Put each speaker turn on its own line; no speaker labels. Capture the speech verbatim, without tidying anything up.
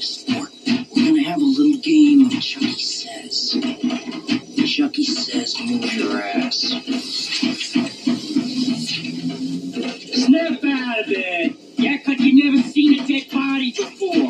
Sport. We're gonna have a little game of Chucky says. Chucky says, move your ass.
Snap out of it! Yeah, 'cause you never seen a dead body before.